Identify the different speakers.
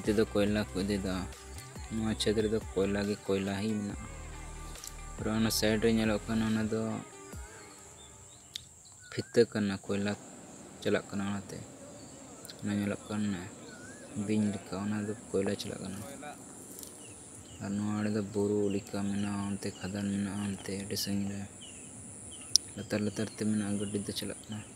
Speaker 1: तेदो कोयला को इदीदा नोआ क्षेत्र दो कोयला ही मेना और ओना साइड रे नेलो काना ओना दो फिता कना कोयला चला कना ओनाते ओना नेलो काना बिन लिका ओना दो कोयला चला कना और नोआ दो बुरु लिका मेना ओनते खदान मेना ओनते डिसंग रे लतार लतार ते मेना गड्डी दो चला कना।